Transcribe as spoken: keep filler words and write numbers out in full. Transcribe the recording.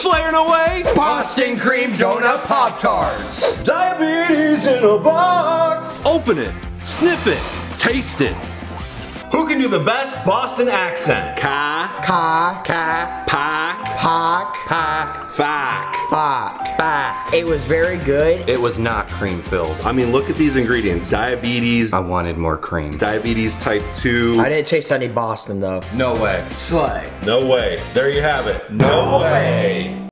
Slaying away Boston cream donut Pop-Tarts. Diabetes in a box. Open it, sniff it, taste it. Who can do the best Boston accent? Ka, Ka, ka, pak, Hawk, pak, fack, Fuck. fack. It was very good. It was not cream filled. I mean, look at these ingredients. Diabetes, I wanted more cream. diabetes type two. I didn't taste any Boston though. No way. Slay. No way. There you have it. No way.